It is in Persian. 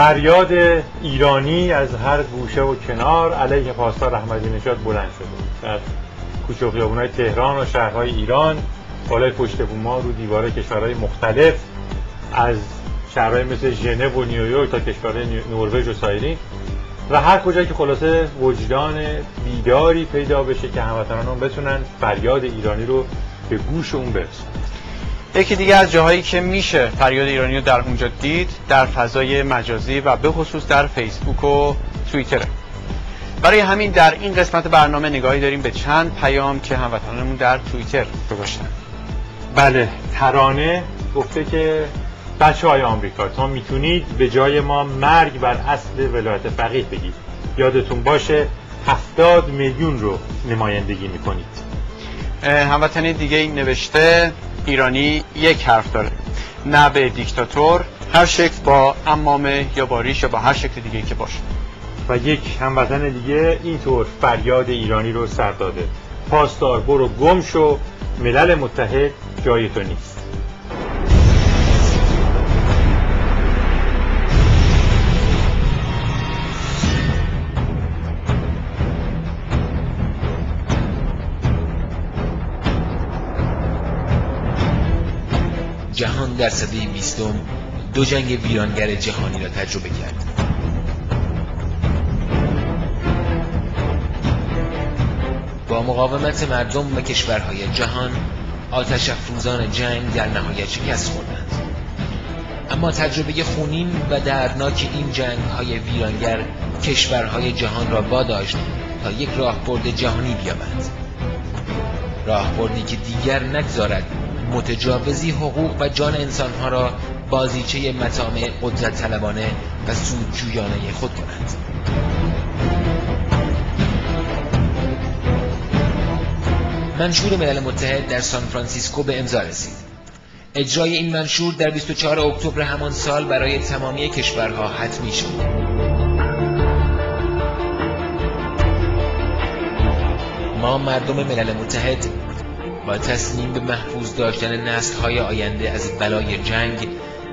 فریاد ایرانی از هر گوشه و کنار علیه پاسدار احمدی‌نژاد بلند شده. در کوچه و خیابون‌های تهران و شهرهای ایران، بالای پشت بوم‌ها، رو دیوارهای کشورهای مختلف، از شهرهای مثل ژنو و نیویورک تا کشورهای نروژ و سایرین، و هر کجا که خلاصه وجدان بیداری پیدا بشه که هموطنان بتونن فریاد ایرانی رو به گوش اون برسونن. یکی دیگه از جاهایی که میشه فریاد ایرانی رو در اونجا دید در فضای مجازی و به خصوص در فیسبوک و توییتره. برای همین در این قسمت برنامه نگاهی داریم به چند پیام که هموطنانمون در توییتر گذاشتن. بله، ترانه گفته که بچه‌های آمریکا، تا میتونید به جای ما مرگ بر اصل ولایت فقیه بگید. یادتون باشه 70 میلیون رو نمایندگی میکنید. هموطن دیگه این نوشته ایرانی یک حرف داره، نه به دیکتاتور، هر شکل با عمامه یا با ریش یا با هر شکل دیگه که باشه. و یک هموطن دیگه اینطور فریاد ایرانی رو سر داده: پاسدار برو گم شو، ملل متحد جای تو نیست. جهان در سده 20 دو جنگ ویرانگر جهانی را تجربه کرد. با مقاومت مردم و کشورهای جهان، آتش افروزان جنگ در نهایت شکست خوردند. اما تجربه خونین و دردناک این جنگ‌های ویرانگر کشورهای جهان را واداشت تا یک راهبرد جهانی بیابند. راهبردی که دیگر نگذارد متجاوزی حقوق و جان انسانها را بازیچه مطامع قدرت طلبانه و سودجویانه خود کنند. منشور ملل متحد در سان فرانسیسکو به امضا رسید. اجرای این منشور در 24 اکتبر همان سال برای تمامی کشورها حتمی شد. ما مردم ملل متحد با تصمیم به محفوظ داشتن نسل‌های آینده از بلای جنگ